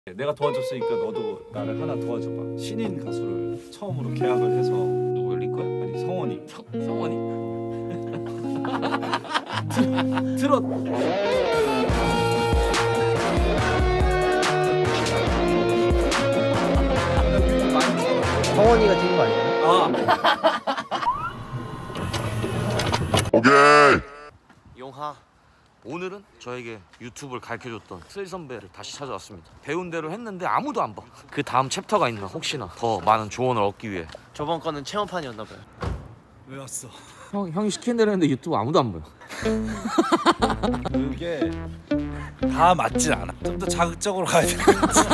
내가 도와줬으니까 너도 나를 하나 도와줘봐. 신인 가수를 처음으로 계약을 해서. 누구 리코야? 아니 성원이. 성원이? 트롯. 성원이가 찍은 거 아니야? 아. 오케이. 용하, 오늘은 저에게 유튜브를 가르쳐줬던 슬 선배를 다시 찾아왔습니다. 배운 대로 했는데 아무도 안 봐. 그 다음 챕터가 있나 혹시나 더 많은 조언을 얻기 위해. 저번 거는 체험판이었나 봐요. 왜 왔어? 형이 시킨 대로 했는데 유튜브 아무도 안 봐요. 그게 다 맞진 않아. 좀 더 자극적으로 가야 돼.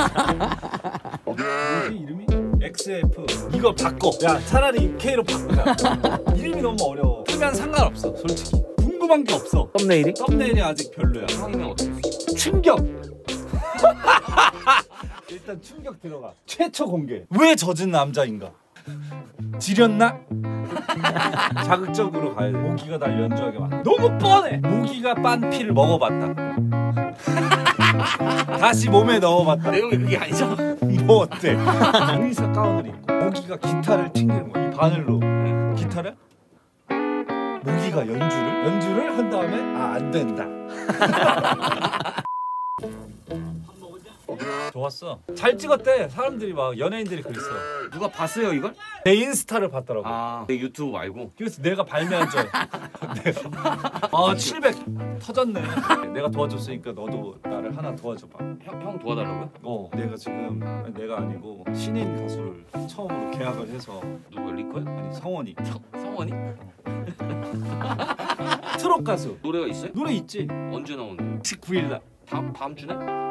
뭐지 이름이? XF. 이거 바꿔. 야 차라리 K로 바꾸자. 이름이 너무 어려워. 뜨면 상관없어 솔직히. 궁금한 게 없어. 썸네일이? 썸네일이 아직 별로야. 형이면 어떻게 했어? 충격. 일단 충격 들어가. 최초 공개. 왜 젖은 남자인가? 지렸나? 자극적으로 가야 돼. 모기가 날 연주하게 막. 너무 뻔해. 모기가 빤 피를 먹어봤다. 다시 몸에 넣어봤다. 내용이 그게 아니잖아. 뭐 어때? 의사 가운을 입고 모기가 기타를 튕기는 거야. 이 바늘로. 기타를? 모기가 연주를 한 다음에 안 된다. 좋았어. 잘 찍었대. 사람들이 막 연예인들이 그랬어. 누가 봤어요 이걸? 내 인스타를 봤더라고. 아, 내 유튜브 말고. 그래서 내가 발매한 줄. 아 700 터졌네. 내가 도와줬으니까 너도 나를 하나 도와줘봐. 형 도와달라고요? 내가 지금 내가 아니고 신인 가수를 처음으로 계약을 해서. 누구 리코야? 아니 성원이. 성원이? 트롯 가수. 노래가 있어요? 노래 있지. 언제 나오는데? 19일 날. 다음 주네?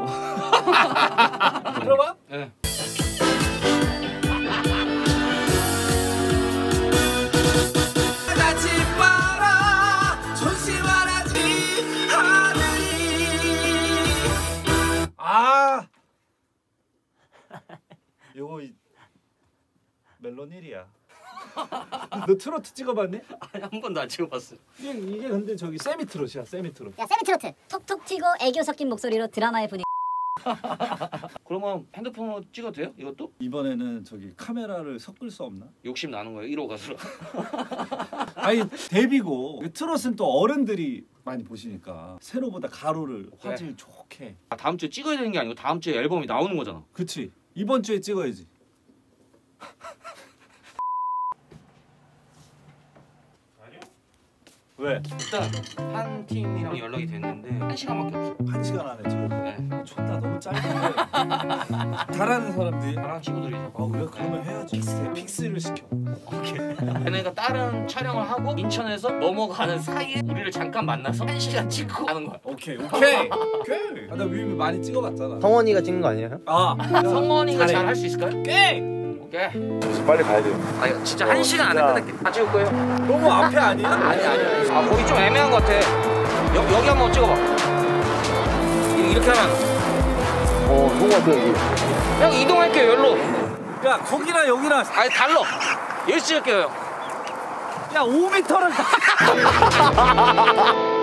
들어봐. 네. 아. 요거 멜론 1이야. 너 트로트 찍어봤니? 아니 한 번도 안 찍어봤어요. 이게 근데 저기 세미 트롯이야. 세미 트롯. 야 세미트로트 톡톡 튀고 애교 섞인 목소리로 드라마의 분위기. 그러면 핸드폰으로 찍어도 돼요? 이것도? 이번에는 저기 카메라를 섞을 수 없나? 욕심 나는 거예요 1호 가수로. 아니 데뷔고 트롯은 또 어른들이 많이 보시니까 세로보다 가로를 화질 좋게. 아, 다음 주에 찍어야 되는 게 아니고 다음 주에 앨범이 나오는 거잖아. 그치. 이번 주에 찍어야지. 왜? 일단 한 팀이랑 연락이 됐는데 1시간밖에 없어. 1시간 안에 찍어. 네. 존나 너무 짧은데. 잘하는 사람들이. 다른 친구들이죠. 아 그래? 그러면 해야지. 픽스를 시켜. 오케이. 걔네가 다른 촬영을 하고 인천에서 넘어가는 사이에 우리를 잠깐 만나서 1시간 찍고 가는 거야. 오케이. 나 뮤비 많이 찍어봤잖아. 성원이가 찍은 거 아니에요? 아 성원이가 잘 할 수 있을까요? 오케이. 오케이. 빨리 가야 돼요. 아 진짜 1시간 안에 끝낼게. 다 찍을 거예요? 너무 앞에 아니야? 아니. 아 거기 좀 애매한 것 같아. 여기 한번 찍어봐. 이렇게 하면. 좋은 거 같아 여기. 형 이동할게요 여기로. 야 거기랑 여기랑. 아니 달러. 여기서 찍을게요 형. 야 5m를.